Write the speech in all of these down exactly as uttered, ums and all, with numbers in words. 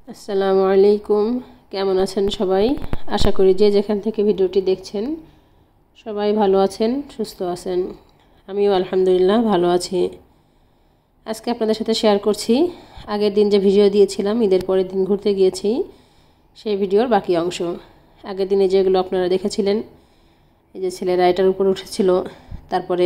আসসালামু আলাইকুম। কেমন আছেন সবাই? আশা করি যে যেখান থেকে ভিডিওটি দেখছেন সবাই ভালো আছেন, সুস্থ আছেন। আমিও আলহামদুলিল্লাহ ভালো আছি। আজকে আপনাদের সাথে শেয়ার করছি আগের দিন যে ভিডিও দিয়েছিলাম, ঈদের পরের দিন ঘুরতে গিয়েছি, সেই ভিডিওর বাকি অংশ। আগের দিনে যেগুলো আপনারা দেখেছিলেন, এই যে ছেলেরা এটার উপর উঠেছিল, তারপরে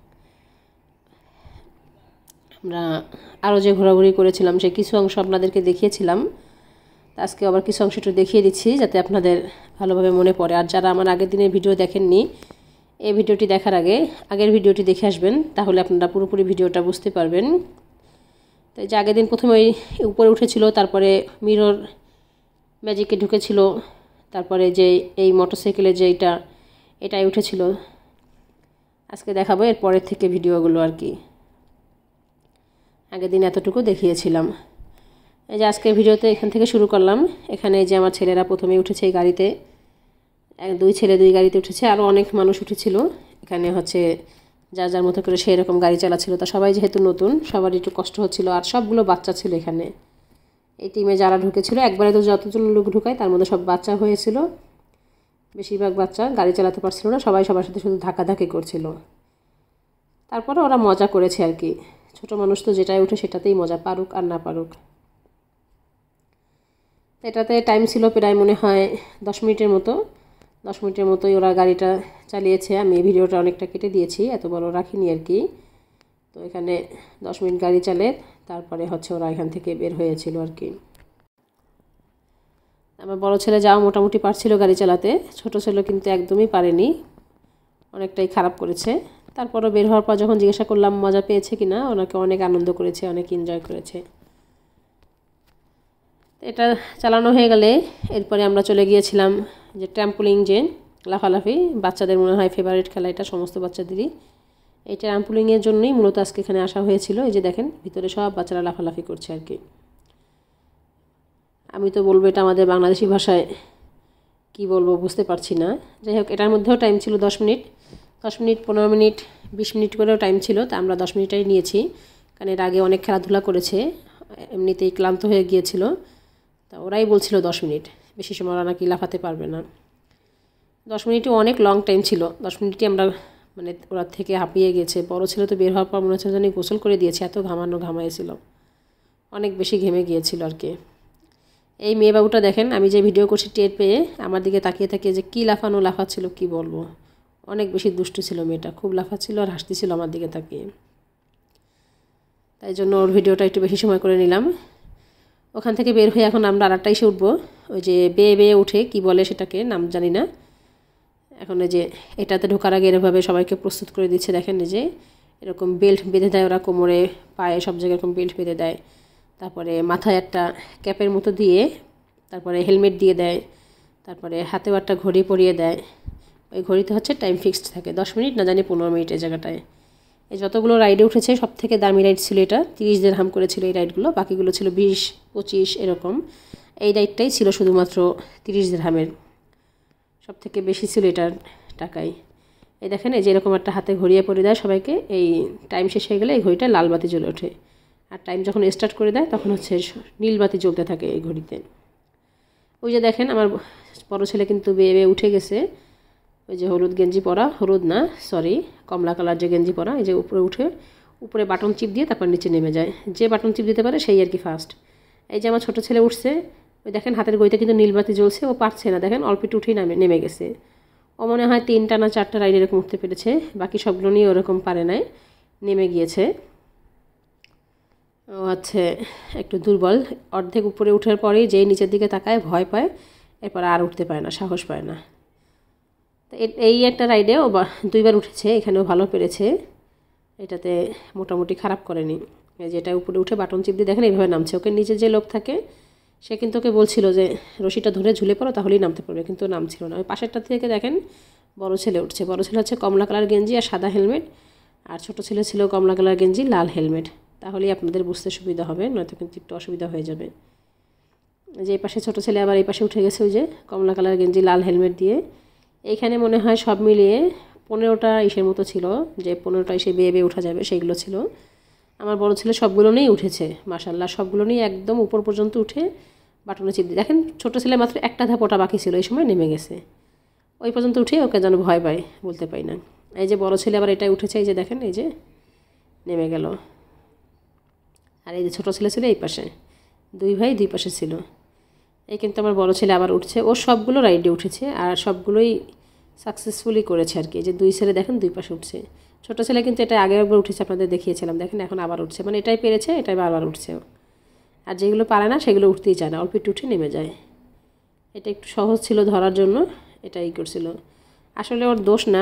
আমরা আরও যে ঘোরাঘুরি করেছিলাম সেই কিছু অংশ আপনাদেরকে দেখিয়েছিলাম। আজকে আবার কিছু অংশ একটু দেখিয়ে দিচ্ছি যাতে আপনাদের ভালোভাবে মনে পড়ে। আর যারা আমার আগের দিনের ভিডিও দেখেননি, এই ভিডিওটি দেখার আগে আগের ভিডিওটি দেখে আসবেন, তাহলে আপনারা পুরোপুরি ভিডিওটা বুঝতে পারবেন। তো এই যে আগের দিন প্রথমে ওই উপরে উঠেছিল, তারপরে মিরর ম্যাজিকে ঢুকেছিল, তারপরে যে এই মোটরসাইকেলের যে এইটা এটাই উঠেছিল। আজকে দেখাবো এর পরের থেকে ভিডিওগুলো আর কি। আগের দিন এতটুকু দেখিয়েছিলাম। এই যে আজকের ভিডিওতে এখান থেকে শুরু করলাম। এখানে এই যে আমার ছেলেরা প্রথমে উঠেছে এই গাড়িতে, এক দুই ছেলে দুই গাড়িতে উঠেছে, আরও অনেক মানুষ উঠেছিল। এখানে হচ্ছে যার যার মতো করে সেই রকম গাড়ি চালাচ্ছিল। তা সবাই যেহেতু নতুন, সবার একটু কষ্ট হচ্ছিল। আর সবগুলো বাচ্চা ছিল এখানে। এই টিমে যারা ঢুকেছিল, একবারে তো যতজন লোক ঢুকায় তার মধ্যে সব বাচ্চা হয়েছিল, বেশিরভাগ বাচ্চা। গাড়ি চালাতে পারছিল না, সবাই সবার সাথে শুধু ধাক্কাধাক্কি করছিল। তারপরে ওরা মজা করেছে আর কি। ছোট মানুষ তো যেটাই উঠে সেটাতেই মজা, পারুক আর না পারুক। এটাতে টাইম ছিল প্রায় মনে হয় দশ মিনিটের মতো। দশ মিনিটের মতোই ওরা গাড়িটা চালিয়েছে। আমি এই ভিডিওটা অনেকটা কেটে দিয়েছি, এত বড় রাখিনি আর কি। তো এখানে দশ মিনিট গাড়ি চালে তারপরে হচ্ছে ওরা এখান থেকে বের হয়েছিল আর কি। আমার বড় ছেলে যাও মোটামুটি পারছিল গাড়ি চালাতে, ছোট ছেলে কিন্তু একদমই পারেনি, অনেকটাই খারাপ করেছে। তারপরও বের হওয়ার পর যখন জিজ্ঞাসা করলাম মজা পেয়েছে কিনা, ওনাকে অনেক আনন্দ করেছে, অনেক এনজয় করেছে। এটা চালানো হয়ে গেলে এরপরে আমরা চলে গিয়েছিলাম যে ট্র্যাম্পোলিন, যে লাফালাফি, বাচ্চাদের মনে হয় ফেভারিট খেলা এটা, সমস্ত বাচ্চাদেরই। এই ট্র্যাম্পোলিনের জন্যই মূলত আজকে এখানে আসা হয়েছিল। এই যে দেখেন ভিতরে সব বাচ্চারা লাফালাফি করছে আর কি। আমি তো বলবো এটা আমাদের বাংলাদেশি ভাষায় কি বলবো বুঝতে পারছি না। যাই হোক, এটার মধ্যেও টাইম ছিল দশ মিনিট দশ মিনিট পনেরো মিনিট বিশ মিনিট করেও টাইম ছিল। তা আমরা দশ মিনিটাই নিয়েছি, কারণ এর আগে অনেক খেলাধুলা করেছে, এমনিতেই ক্লান্ত হয়ে গিয়েছিল। তা ওরাই বলছিল দশ মিনিট, বেশি সময় ওরা নাকি লাফাতে পারবে না। দশ মিনিটও অনেক লং টাইম ছিল। দশ মিনিটই আমরা মানে ওরা থেকে হাঁপিয়ে গেছে। বড় ছেলে তো বের হওয়ার পর মনে হচ্ছে যেন গোসল করে দিয়েছে, এত ঘামানো ঘামাইছিল, অনেক বেশি ঘেমে গিয়েছিল আর কি। এই মেয়ে বাবুটা দেখেন, আমি যে ভিডিও করছি টের পেয়ে আমার দিকে তাকিয়ে তাকিয়ে যে কী লাফানো লাফাচ্ছিল কি বলবো। অনেক বেশি দুষ্টু ছিল মেয়েটা, খুব লাফাচ্ছিল আর হাসতেছিল আমার দিকে তাকিয়ে। তাই জন্য ওর ভিডিওটা একটু বেশি সময় করে নিলাম। ওখান থেকে বের হয়ে এখন আমরা আরেকটা এসে উঠবো, ওই যে বেয়ে বেয়ে উঠে কি বলে সেটাকে, নাম জানি না। এখন এই যে এটাতে ঢোকার আগে এরকমভাবে সবাইকে প্রস্তুত করে দিচ্ছে। দেখেন এই যে এরকম বেল্ট বেঁধে দেয় ওরা, কোমরে পায়ে সব জায়গায় এরকম বেল্ট বেঁধে দেয়। তারপরে মাথায় একটা ক্যাপের মতো দিয়ে, তারপরে হেলমেট দিয়ে দেয়, তারপরে হাতেও একটা ঘড়ি পরিয়ে দেয়। ওই ঘড়িতে হচ্ছে টাইম ফিক্সড থাকে, দশ মিনিট না জানি পনেরো মিনিট এই জায়গাটায়। এই যতগুলো রাইডে উঠেছে সব থেকে দামি রাইড ছিল এটা, তিরিশ দিরহাম করেছিল এই রাইডগুলো, বাকিগুলো ছিল বিশ পঁচিশ এরকম। এই রাইডটাই ছিল শুধুমাত্র তিরিশ দিরহামের, সব থেকে বেশি ছিল এটার টাকায়। এই দেখেন এই যে এরকম একটা হাতে ঘড়িয়ে পরে দেয় সবাইকে। এই টাইম শেষ হয়ে গেলে এই ঘড়িটা লাল বাতি জ্বলে ওঠে, আর টাইম যখন স্টার্ট করে দেয় তখন হচ্ছে নীল বাতি জ্বলতে থাকে এই ঘড়িতে। ওই যে দেখেন আমার বড় ছেলে কিন্তু বেয়ে বেয়ে উঠে গেছে। ওই যে হলুদ গেঞ্জি পরা, হলুদ না সরি কমলা কালার যে গেঞ্জি পরা, এই যে উপরে উঠে উপরে বাটন চিপ দিয়ে তারপর নিচে নেমে যায়। যে বাটন চিপ দিতে পারে সেই আর কি ফার্স্ট। এই যে আমার ছোটো ছেলে উঠছে, ওই দেখেন হাতের গড়িতে কিন্তু নীলবাতি জ্বলছে, ও পারছে না, দেখেন অল্প একটু উঠেই নামে নেমে গেছে। ও মনে হয় তিনটা না চারটা রাইড এরকম উঠতে পেরেছে, বাকি সবগুলো নিয়ে ওরকম পারে নাই, নেমে গিয়েছে। ও হচ্ছে একটু দুর্বল। অর্ধেক উপরে ওঠার পরেই যেই নিচের দিকে তাকায় ভয় পায়, এরপর আর উঠতে পারে না, সাহস পায় না। তো এই একটা রাইডে ও দুইবার উঠেছে, এখানেও ভালো পেরেছে, এটাতে মোটামুটি খারাপ করেনি। যেটা উপরে উঠে বাটন চিপ দিয়ে দেখেন এইভাবে নামছে। ওকে নিচে যে লোক থাকে সে কিন্তু ওকে বলছিল যে রশিটা ধরে ঝুলে পড়ো তাহলেই নামতে পারবে, কিন্তু নামছিল না। ওই পাশেরটা থেকে দেখেন বড় ছেলে উঠছে। বড় ছেলে হচ্ছে কমলা কালার গেঞ্জি আর সাদা হেলমেট, আর ছোটো ছেলে ছিল কমলা কালার গেঞ্জি লাল হেলমেট। তাহলেই আপনাদের বুঝতে সুবিধা হবে, নয়তো কিন্তু একটু অসুবিধা হয়ে যাবে। যে এই পাশে ছোটো ছেলে আবার এই পাশে উঠে গেছে, ওই যে কমলা কালার গেঞ্জি লাল হেলমেট দিয়ে। এইখানে মনে হয় সব মিলিয়ে পনেরোটা ইসের মতো ছিল, যে পনেরোটা ইসে বেয়ে বেয়ে উঠা যাবে সেইগুলো ছিল। আমার বড় ছেলে সবগুলো নিয়েই উঠেছে মাশাআল্লাহ, সবগুলো নিয়ে একদম উপর পর্যন্ত উঠে বাটনে চিপ দিয়ে দেখেন ছোটো ছেলে মাত্র একটা ধাপ ওটা বাকি ছিল, এই সময় নেমে গেছে। ওই পর্যন্ত উঠে ওকে যেন ভয় পায়, বলতে পাই না। এই যে বড় ছেলে আবার এটাই উঠেছে, এই যে দেখেন এই যে নেমে গেল। আর এই যে ছোটো ছেলে ছিল এই পাশে, দুই ভাই দুই পাশে ছিল। এই কিন্তু আমার বড় ছেলে আবার উঠছে, ও সবগুলো রাইডে উঠেছে আর সবগুলোই সাকসেসফুলি করেছে আর কি। এই যে দুই ছেলে দেখেন দুই পাশে উঠছে। ছোটো ছেলে কিন্তু এটা আগে একবার উঠেছে, আপনাদের দেখিয়েছিলাম, দেখেন এখন আবার উঠছে, মানে এটাই পেরেছে, এটাই বারবার উঠছে। আর যেগুলো পারে না সেগুলো উঠতেই চায় না, অল্প একটু উঠে নেমে যায়। এটা একটু সহজ ছিল ধরার জন্য, এটাই করছিল। আসলে ওর দোষ না,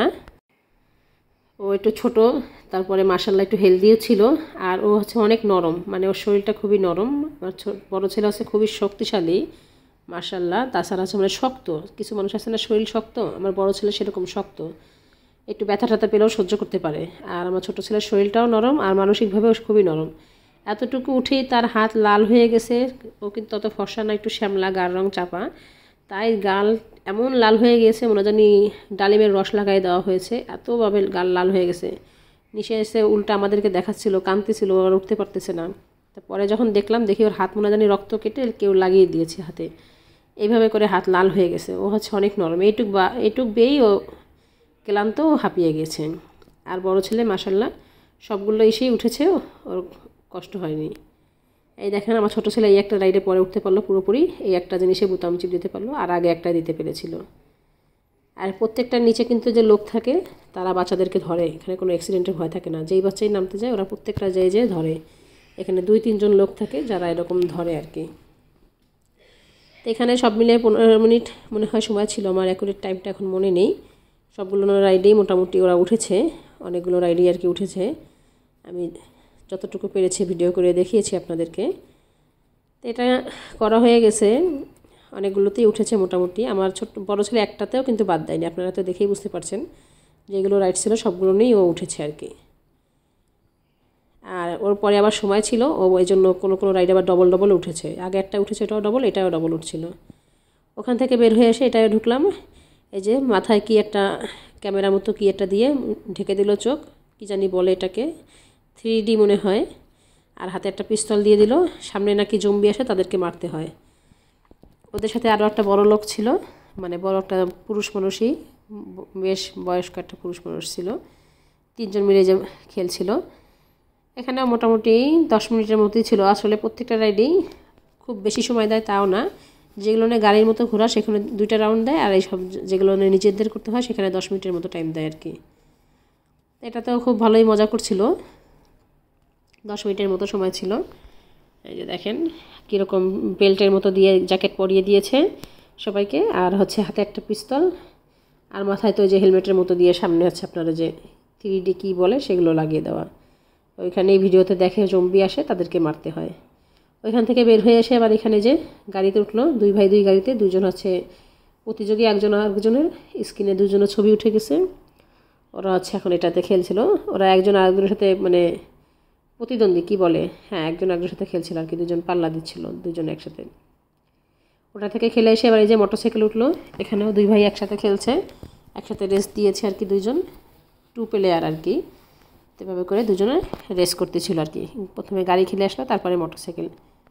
ও একটু ছোট, তারপরে মাশাআল্লাহ একটু হেলদিও ছিল, আর ও হচ্ছে অনেক নরম, মানে ওর শরীরটা খুবই নরম। আর বড়ো ছেলে হচ্ছে খুবই শক্তিশালী মাশাআল্লাহ, তাছাড়া হচ্ছে মানে শক্ত। কিছু মানুষ আছে না শরীর শক্ত, আমার বড়ো ছেলে সেরকম শক্ত, একটু ব্যথা ট্যাথা পেলেও সহ্য করতে পারে। আর আমার ছোটো ছেলের শরীরটাও নরম আর মানসিকভাবেও খুবই নরম। এতটুকু উঠেই তার হাত লাল হয়ে গেছে। ও কিন্তু অত ফর্সা না, একটু শ্যামলা, গাঢ় রং চাপা, তাই গাল এমন লাল হয়ে গেছে মনে জানি ডালিমের রস লাগাই দেওয়া হয়েছে, এতভাবে গাল লাল হয়ে গেছে। নিচে এসে উল্টা আমাদেরকে দেখাচ্ছিল, কাঁদতেছিল, আর উঠতে পারতেছে না। তারপরে যখন দেখলাম, দেখি ওর হাত মনে জানি রক্ত কেটে কেউ লাগিয়ে দিয়েছে হাতে, এইভাবে করে হাত লাল হয়ে গেছে। ও হচ্ছে অনেক নরম, এইটুক বা এইটুক বেয়েই ও ক্লান্ত হাঁপিয়ে গেছে। আর বড় ছেলে মাশাআল্লাহ সবগুলো এসেই উঠেছে, ওর কষ্ট হয়নি। এই দেখেন আমার ছোটো ছেলে এই একটা রাইডে পরে উঠতে পারলো পুরোপুরি, এই একটা জিনিসে বোতাম চিপ দিতে পারলো, আর আগে একটা দিতে পেরেছিল। আর প্রত্যেকটার নিচে কিন্তু যে লোক থাকে তারা বাচ্চাদেরকে ধরে, এখানে কোনো অ্যাক্সিডেন্টের ভয় থাকে না। যেই বাচ্চাই নামতে যায় ওরা প্রত্যেকটা যেয়ে যেয়ে ধরে, এখানে দুই তিনজন লোক থাকে যারা এরকম ধরে আর কি। তো এখানে সব মিলে পনেরো মিনিট মনে হয় সময় ছিল, আমার অ্যাকুরেট টাইমটা এখন মনে নেই। সবগুলো রাইডেই মোটামুটি ওরা উঠেছে, অনেকগুলো রাইডেই আর কি উঠেছে। আমি যতটুকু পেরেছি ভিডিও করে দেখিয়েছি আপনাদেরকে। তো এটা করা হয়ে গেছে, অনেকগুলোতেই উঠেছে মোটামুটি। আমার ছোট্ট বড়ো ছেলে একটাতেও কিন্তু বাদ দেয়নি, আপনারা তো দেখেই বুঝতে পারছেন, যেগুলো রাইড ছিল সবগুলো নিয়েই ও উঠেছে আর কি। আর ওর পরে আবার সময় ছিল, ও ওই জন্য কোনো কোনো রাইড আবার ডবল ডবল উঠেছে। আগে একটা উঠেছে, এটাও ডবল, এটাও ডবল উঠছিল। ওখান থেকে বের হয়ে এসে এটাও ঢুকলাম। এই যে মাথায় কি একটা ক্যামেরা মতো কি একটা দিয়ে ঢেকে দিল চোখ, কি জানি বলে এটাকে, থ্রি ডি মনে হয়। আর হাতে একটা পিস্তল দিয়ে দিল, সামনে নাকি জম্বি আসে তাদেরকে মারতে হয়। ওদের সাথে আরও একটা বড় লোক ছিল, মানে বড় একটা পুরুষ মানুষই, বেশ বয়স্ক একটা পুরুষ মানুষ ছিল। তিনজন মিলে যে খেলছিল। এখানে মোটামুটি দশ মিনিটের মতোই ছিল। আসলে প্রত্যেকটা রাইডেই খুব বেশি সময় দেয় তাও না, যেগুলো নিয়ে গাড়ির মতো ঘোরা সেখানে দুইটা রাউন্ড দেয়, আর এই সব যেগুলো নিয়ে নিজেদের করতে হয় সেখানে দশ মিনিটের মতো টাইম দেয় আর কি। এটাতেও খুব ভালোই মজা করছিল, দশ মিনিটের মতো সময় ছিল। এই যে দেখেন কীরকম বেল্টের মতো দিয়ে জ্যাকেট পরিয়ে দিয়েছে সবাইকে, আর হচ্ছে হাতে একটা পিস্তল, আর মাথায় তো যে হেলমেটের মতো দিয়ে সামনে হচ্ছে আপনারা যে থ্রি ডি কী বলে সেগুলো লাগিয়ে দেওয়া। ওইখানে এই ভিডিওতে দেখে জম্বি আসে তাদেরকে মারতে হয়। ওইখান থেকে বের হয়ে এসে আবার এখানে যে গাড়িতে উঠলো, দুই ভাই দুই গাড়িতে, দুজন হচ্ছে প্রতিযোগী, একজন আরেকজনের স্ক্রিনে দুজনের ছবি উঠে গেছে। ওরা হচ্ছে এখন এটাতে খেলছিল, ওরা একজন আরেকজনের সাথে মানে প্রতিদ্বন্দ্বী কি বলে, হ্যাঁ একজন একজনের সাথে খেলছিল আর কি, দুজন পাল্লা দিচ্ছিল দুজন একসাথে। ওটা থেকে খেলে এসে এবার এই যে মোটরসাইকেল উঠলো, এখানেও দুই ভাই একসাথে খেলছে, একসাথে রেস দিয়েছে আর কি, দুজন টু প্লেয়ার আর কি। এভাবে করে দুজনে রেস করতেছিল আর কি, প্রথমে গাড়ি খেলে আসলো তারপরে মোটরসাইকেল।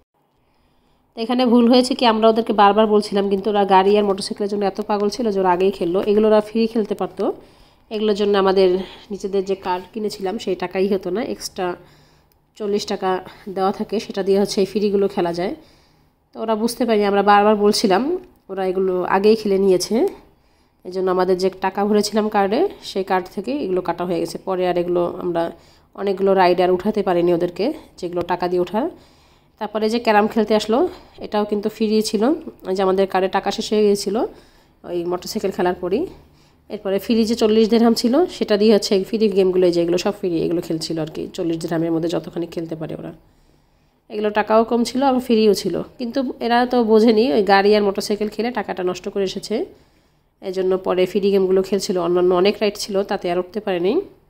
তো এখানে ভুল হয়েছে কি, আমরা ওদেরকে বারবার বলছিলাম, কিন্তু ওরা গাড়ি আর মোটরসাইকেলের জন্য এত পাগল ছিল যে ওরা আগেই খেললো। এগুলো ওরা ফ্রি খেলতে পারতো, এগুলোর জন্য আমাদের নিজেদের যে কার্ড কিনেছিলাম সেই টাকাই হতো না, এক্সট্রা চল্লিশ টাকা দেওয়া থাকে, সেটা দিয়ে হচ্ছে এই ফ্রিগুলো খেলা যায়। তো ওরা বুঝতে পারিনি, আমরা বারবার বলছিলাম, ওরা এগুলো আগেই খেলে নিয়েছে। এই জন্য আমাদের যে টাকা ভরেছিলাম কার্ডে সেই কার্ড থেকে এগুলো কাটা হয়ে গেছে। পরে আর এগুলো আমরা অনেকগুলো রাইডার উঠাতে পারিনি ওদেরকে, যেগুলো টাকা দিয়ে ওঠার। তারপরে যে ক্যারাম খেলতে আসলো, এটাও কিন্তু ফ্রি ছিল, যে আমাদের কার্ডে টাকা শেষ হয়ে গিয়েছিলো ওই মোটরসাইকেল খেলার পরই। এরপরে ফ্রি যে চল্লিশ দিরহাম ছিল সেটা দিয়ে হচ্ছে ফ্রি গেমগুলো, যেগুলো সব ফ্রি, এগুলো খেলছিল আর কি। চল্লিশ দিরহামের মধ্যে যতখানি খেলতে পারে ওরা, এগুলো টাকাও কম ছিল আবার ফ্রিও ছিল। কিন্তু এরা তো বোঝেনি, ওই গাড়ি আর মোটরসাইকেল খেলে টাকাটা নষ্ট করে এসেছে, এই জন্য পরে ফ্রি গেমগুলো খেলছিল। অন্যান্য অনেক রাইড ছিল, তাতে আর উঠতে পারেনি।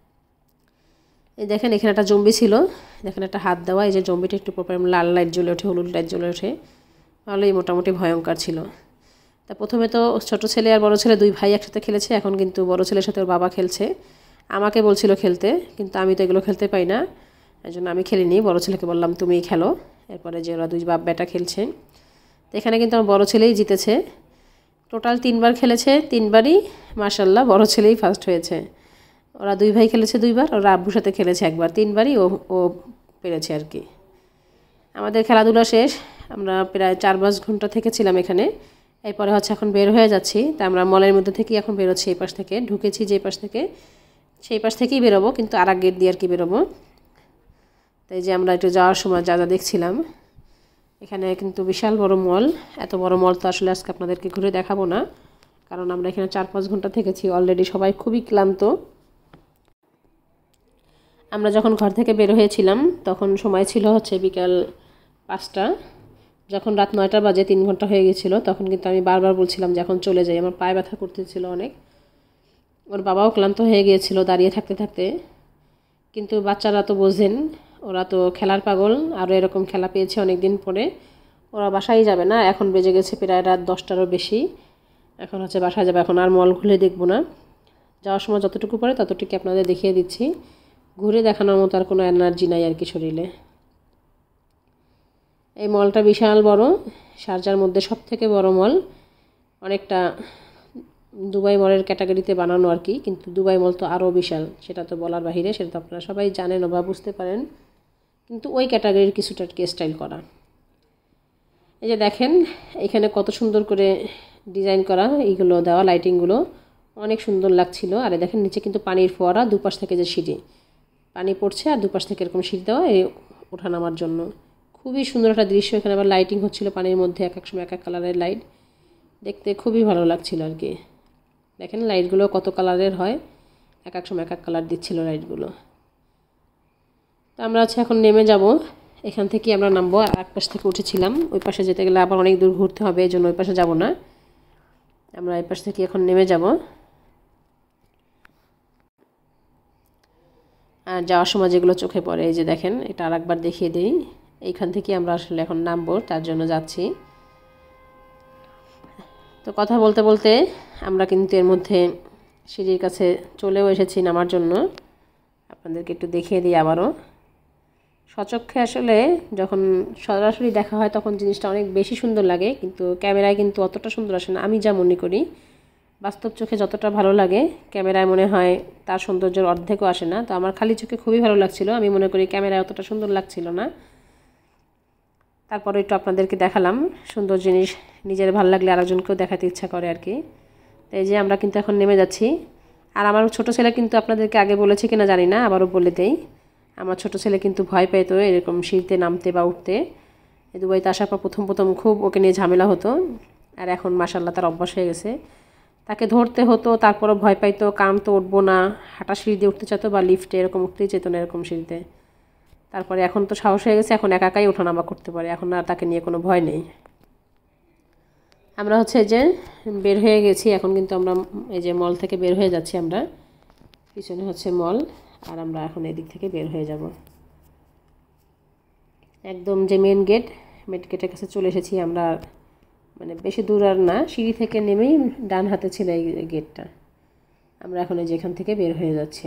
এই দেখেন এখানে একটা জম্বি ছিল, দেখেন একটা হাত দেওয়া, এই যে জম্বিটা একটু প্রপার লাল লাইট জ্বলে ওঠে, হলুদ লাইট জ্বলে ওঠে, তাহলেই মোটামুটি ভয়ঙ্কর ছিল। তা প্রথমে তো ছোটো ছেলে আর বড়ো ছেলে দুই ভাই একসাথে খেলেছে, এখন কিন্তু বড়ো ছেলের সাথে ওর বাবা খেলছে। আমাকে বলছিল খেলতে, কিন্তু আমি তো এগুলো খেলতে পাই না, এই জন্য আমি খেলিনি। বড়ো ছেলেকে বললাম তুমিই খেলো। এরপরে যে ওরা দুই বাপ বেটা খেলছে, তো এখানে কিন্তু আমার বড় ছেলেই জিতেছে। টোটাল তিনবার খেলেছে, তিনবারই মাশাআল্লাহ বড় ছেলেই ফার্স্ট হয়েছে। ওরা দুই ভাই খেলেছে দুইবার, ওরা আব্বুর সাথে খেলেছে একবার, তিনবারই ও ও পেরেছে আর কি। আমাদের খেলাধুলা শেষ, আমরা প্রায় চার পাঁচ ঘন্টা থেকেছিলাম এখানে। এরপরে হচ্ছে এখন বের হয়ে যাচ্ছি। তা আমরা মলের মধ্যে থেকেই এখন বেরোচ্ছি, এই পাশ থেকে ঢুকেছি যে পাশ থেকে, সেই পাশ থেকেই বেরোবো, কিন্তু আর এক গেট দিয়ে আর কি বেরোবো। তাই যে আমরা একটু যাওয়ার সময় যা যা দেখছিলাম, এখানে কিন্তু বিশাল বড় মল। এত বড় মল তো আসলে আজকে আপনাদেরকে ঘুরে দেখাবো না, কারণ আমরা এখানে চার পাঁচ ঘন্টা থেকেছি, অলরেডি সবাই খুবই ক্লান্ত। আমরা যখন ঘর থেকে বের হয়েছিলাম তখন সময় ছিল হচ্ছে বিকাল পাঁচটা। যখন রাত নয়টা বাজে তিন ঘন্টা হয়ে গেছিলো, তখন কিন্তু আমি বারবার বলছিলাম যে এখন চলে যাই, আমার পায়ে ব্যথা করতেছিল অনেক। ওর বাবাও ক্লান্ত হয়ে গিয়েছিল দাঁড়িয়ে থাকতে থাকতে, কিন্তু বাচ্চারা তো বোঝেন, ওরা তো খেলার পাগল, আরও এরকম খেলা পেয়েছে অনেক দিন পরে, ওরা বাসায় যাবে না। এখন বেজে গেছে প্রায় রাত দশটারও বেশি, এখন হচ্ছে বাসায় যাবে, এখন আর মল ঘুরে দেখবো না। যাওয়ার সময় যতটুকু পরে ততটুকু আপনাদের দেখিয়ে দিচ্ছি, ঘুরে দেখানোর মতো আর কোনো এনার্জি নাই আর কি শরীরে। এই মলটা বিশাল বড়, শারজার মধ্যে সব থেকে বড় মল, অনেকটা দুবাই মলের ক্যাটাগরিতে বানানো আর কি, কিন্তু দুবাই মল তো আরও বিশাল, সেটা তো বলার বাহিরে, সেটা তো আপনারা সবাই জানেন বা বুঝতে পারেন, কিন্তু ওই ক্যাটাগরির কিছুটা আর কি স্টাইল করা। এই যে দেখেন এখানে কত সুন্দর করে ডিজাইন করা এইগুলো দেওয়া, লাইটিংগুলো অনেক সুন্দর লাগছিল। আর দেখেন নিচে কিন্তু পানির ফোয়ারা, দুপাশ থেকে যে সিঁড়ি, পানি পড়ছে আর দুপাশ থেকে এরকম সিঁড়ি দেওয়া এই ওঠা নামার জন্য, খুবই সুন্দর একটা দৃশ্য। এখানে আবার লাইটিং হচ্ছিল পানির মধ্যে, এক এক সময় এক এক কালারের লাইট, দেখতে খুবই ভালো লাগছিল আর কি। দেখেন লাইটগুলো কত কালারের হয়, এক এক সময় এক এক কালার দিচ্ছিল লাইটগুলো। তো আমরা হচ্ছে এখন নেমে যাব, এখান থেকে আমরা নামবো। আর এক পাশ থেকে উঠেছিলাম, ওই পাশে যেতে গেলে আবার অনেক দূর ঘুরতে হবে, এই জন্য ওই পাশে যাব না, আমরা এই পাশ থেকে এখন নেমে যাব। আর যাওয়ার সময় যেগুলো চোখে পড়ে, এই যে দেখেন এটা আর একবার দেখিয়ে দিই, এইখান থেকে আমরা আসলে এখন নামবো, তার জন্য যাচ্ছি। তো কথা বলতে বলতে আমরা কিন্তু এর মধ্যে সিঁড়ির কাছে চলেও এসেছি নামার জন্য, আপনাদেরকে একটু দেখিয়ে দিই আবারও। সচক্ষে আসলে যখন সরাসরি দেখা হয় তখন জিনিসটা অনেক বেশি সুন্দর লাগে, কিন্তু ক্যামেরায় কিন্তু অতটা সুন্দর আসে না, আমি যা মনে করি। বাস্তব চোখে যতটা ভালো লাগে ক্যামেরায় মনে হয় তার সৌন্দর্যের অর্ধেকও আসে না। তো আমার খালি চোখে খুবই ভালো লাগছিল, আমি মনে করি ক্যামেরায় অতটা সুন্দর লাগছিল না। তারপরে একটু আপনাদেরকে দেখালাম, সুন্দর জিনিস নিজের ভালো লাগলে আরেকজনকেও দেখাতে ইচ্ছা করে আর কি। তো এই যে আমরা কিন্তু এখন নেমে যাচ্ছি। আর আমার ছোট ছেলে কিন্তু আপনাদেরকে আগে বলেছি কিনা জানি না, আবারও বলে দেই, আমার ছোট ছেলে কিন্তু ভয় পেত এরকম সিঁড়িতে নামতে বা উঠতে। দুবাইতে আসার পর প্রথম প্রথম খুব ওকে নিয়ে ঝামেলা হতো, আর এখন মাশাআল্লাহ তার অভ্যাস হয়ে গেছে। তাকে ধরতে হতো, তারপরও ভয় পাইতো, কামতো, উঠবো না, হাঁটা সিঁড়ি দিয়ে উঠতে চাইতো বা লিফটে এরকম উঠতেই যেত না এরকম সিঁড়িতে। তারপরে এখন তো সাহস হয়ে গেছে, এখন একা একাই ওঠানামা করতে পারে, এখন আর তাকে নিয়ে কোনো ভয় নেই। আমরা হচ্ছে যে বের হয়ে গেছি, এখন কিন্তু আমরা এই যে মল থেকে বের হয়ে যাচ্ছি, আমরা পিছনে হচ্ছে মল, আর আমরা এখন এদিক থেকে বের হয়ে যাব। একদম যে মেন গেট, মেন গেটের কাছে চলে এসেছি আমরা, মানে বেশি দূর আর না, সিঁড়ি থেকে নেমেই ডান হাতে ছিল এই গেটটা। আমরা এখন এই যে এখান থেকে বের হয়ে যাচ্ছি।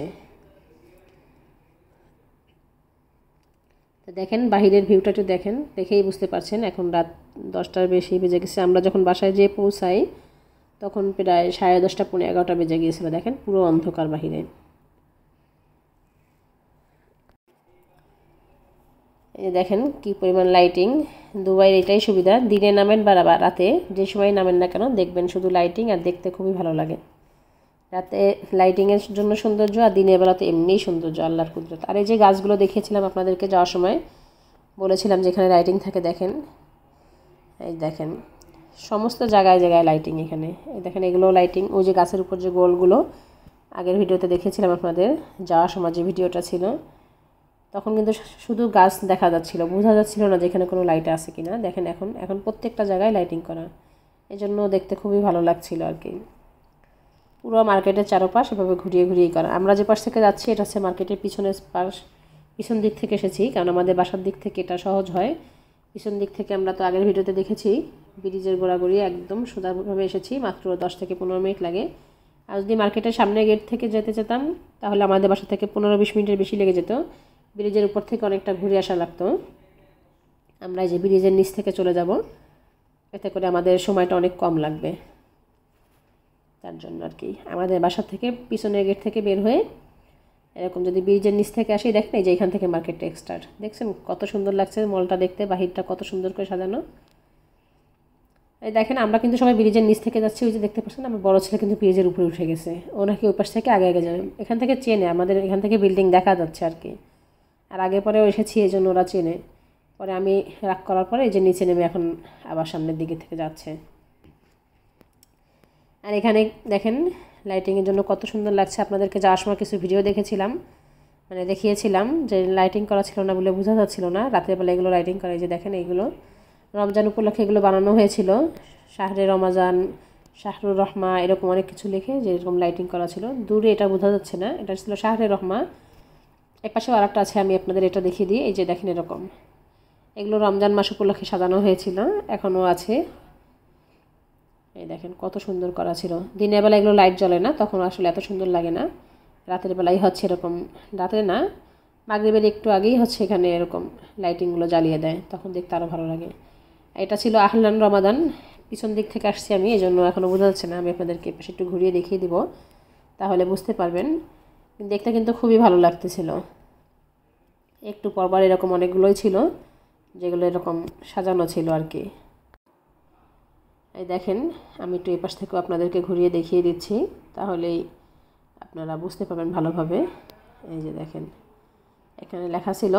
তো দেখেন বাহিরের ভিউটা একটু দেখেন, দেখেই বুঝতে পারছেন এখন রাত দশটার বেশি বেজে গেছে। আমরা যখন বাসায় যেয়ে পৌঁছাই তখন প্রায় সাড়ে দশটা পনেরো এগারোটা বেজে গিয়েছিল। দেখেন পুরো অন্ধকার বাহিরে, এই দেখেন কি পরিমাণ লাইটিং। দুবাইয়ের এটাই সুবিধা, দিনে নামেন বা রাতে, যে সময় নামেন না কেন দেখবেন শুধু লাইটিং, আর দেখতে খুবই ভালো লাগে। রাতে লাইটিংয়ের জন্য সৌন্দর্য, আর দিনের বেলাতে এমনিই সৌন্দর্য, আল্লাহর কুদরত। আর এই যে গাছগুলো দেখিয়েছিলাম আপনাদেরকে যাওয়ার সময়, বলেছিলাম যেখানে লাইটিং থাকে, দেখেন এই দেখেন সমস্ত জায়গায় জায়গায় লাইটিং এখানে, এই দেখেন এগুলো লাইটিং। ওই যে গাছের উপর যে গোলগুলো আগের ভিডিওতে দেখিয়েছিলাম আপনাদের, যাওয়ার সময় যে ভিডিওটা ছিল, তখন কিন্তু শুধু গাছ দেখা যাচ্ছিল, বোঝা যাচ্ছিল না যেখানে কোনো লাইট আছে কিনা। দেখেন এখন এখন প্রত্যেকটা জায়গায় লাইটিং করা, এই জন্য দেখতে খুবই ভালো লাগছিল আর কি। পুরো মার্কেটের চারপাশ এভাবে ঘুরিয়ে ঘুরিয়ে করা। আমরা যে পাশ থেকে যাচ্ছি এটা হচ্ছে মার্কেটের পিছনের পাশ, পিছন দিক থেকে এসেছি, কারণ আমাদের বাসার দিক থেকে এটা সহজ হয়। পিছন দিক থেকে আমরা তো আগের ভিডিওতে দেখেছি, ব্রিজের গোড়াগড়ি একদম সোজাভাবে এসেছি, মাত্র দশ থেকে পনেরো মিনিট লাগে। আর যদি মার্কেটের সামনে গেট থেকে যেতে যেতাম তাহলে আমাদের বাসা থেকে পনেরো বিশ মিনিটের বেশি লেগে যেত, ব্রিজের উপর থেকে অনেকটা ঘুরে আসা লাগতো। আমরা এই যে ব্রিজের নিচ থেকে চলে যাব, এতে করে আমাদের সময়টা অনেক কম লাগবে, তার জন্য আর কি। আমাদের বাসা থেকে পিছনের গেট থেকে বের হয়ে এরকম যদি ব্রিজের নিচ থেকে আসি, দেখেন এই যে এখান থেকে মার্কেট টেক্সটার, দেখছেন কত সুন্দর লাগছে মলটা দেখতে, বাহিরটা কত সুন্দর করে সাজানো। এই দেখেন আমরা কিন্তু সবাই ব্রিজের নিচ থেকে যাচ্ছি, ওই যে দেখতে পাচ্ছেন আমার বড় ছেলে কিন্তু ব্রিজের উপরে উঠে গেছে, ও নাকি ওই পাশ থেকে আগে আগে যাবে, এখান থেকে চেনে, আমাদের এখান থেকে বিল্ডিং দেখা যাচ্ছে আর কি। আর আগে পরেও এসেছি এই জন্য ওরা চেনে। পরে আমি রাগ করার পরে এই যে নিচে নেমে এখন আবার সামনের দিকে থেকে যাচ্ছে। আর এখানে দেখেন লাইটিংয়ের জন্য কত সুন্দর লাগছে, আপনাদেরকে যাওয়ার সময় কিছু ভিডিও দেখেছিলাম, মানে দেখিয়েছিলাম যে লাইটিং করা ছিল না বলে বোঝা যাচ্ছিল না, রাতের বেলা এগুলো লাইটিং করা। এই যে দেখেন এইগুলো রমজান উপলক্ষে এগুলো বানানো হয়েছিল, শাহরে রমাজান, শাহরুর রহমা এরকম অনেক কিছু লিখে যে এরকম লাইটিং করা ছিল। দূরে এটা বোঝা যাচ্ছে না, এটা ছিল শাহরে রহমা। এক পাশেও আর একটা আছে, আমি আপনাদের এটা দেখিয়ে দিই। এই যে দেখেন এরকম এগুলো রমজান মাস উপলক্ষে সাজানো হয়েছিল, এখনও আছে। এই দেখেন কত সুন্দর করা ছিল। দিনের বেলা এগুলো লাইট জ্বলে না, তখন আসলে এত সুন্দর লাগে না, রাতের বেলায় হচ্ছে এরকম, রাতে না মাগরিবের একটু আগেই হচ্ছে এখানে এরকম লাইটিংগুলো জ্বালিয়ে দেয়, তখন দেখতে আরও ভালো লাগে। এটা ছিল আহলান রমাদান, পিছন দিক থেকে আসছি আমি, এই জন্য এখনও বোঝা যাচ্ছে না, আমি আপনাদেরকে পাশে একটু ঘুরিয়ে দেখিয়ে দিব, তাহলে বুঝতে পারবেন। দেখতে কিন্তু খুবই ভালো লাগতেছিল। একটু পরবার এরকম অনেকগুলোই ছিল যেগুলো এরকম সাজানো ছিল আর কি। এই দেখেন আমি একটু এই পাশ থেকেও আপনাদেরকে ঘুরিয়ে দেখিয়ে দিচ্ছি, তাহলেই আপনারা বুঝতে পারবেন ভালোভাবে। এই যে দেখেন এখানে লেখা ছিল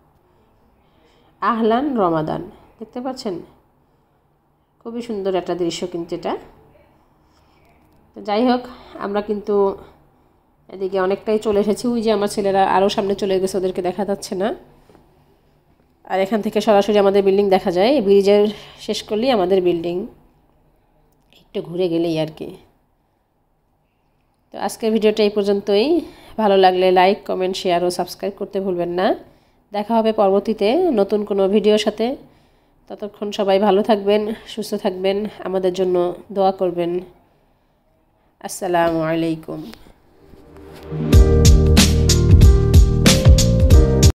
আহলান রমাদান, দেখতে পাচ্ছেন খুবই সুন্দর একটা দৃশ্য কিন্তু এটা। যাই হোক আমরা কিন্তু এদিকে অনেকটাই চলে এসেছি, ওই যে আমার ছেলেরা আরও সামনে চলে গেছে, ওদেরকে দেখা যাচ্ছে না। আর এখান থেকে সরাসরি আমাদের বিল্ডিং দেখা যায়, ব্রিজের শেষ করলেই আমাদের বিল্ডিং, একটু ঘুরে গেলেই আর কি। তো আজকের ভিডিওটা এই পর্যন্তই, ভালো লাগলে লাইক কমেন্ট শেয়ার ও সাবস্ক্রাইব করতে ভুলবেন না। দেখা হবে পরবর্তীতে নতুন কোনো ভিডিওর সাথে, ততক্ষণ সবাই ভালো থাকবেন, সুস্থ থাকবেন, আমাদের জন্য দোয়া করবেন। আসসালামু আলাইকুম।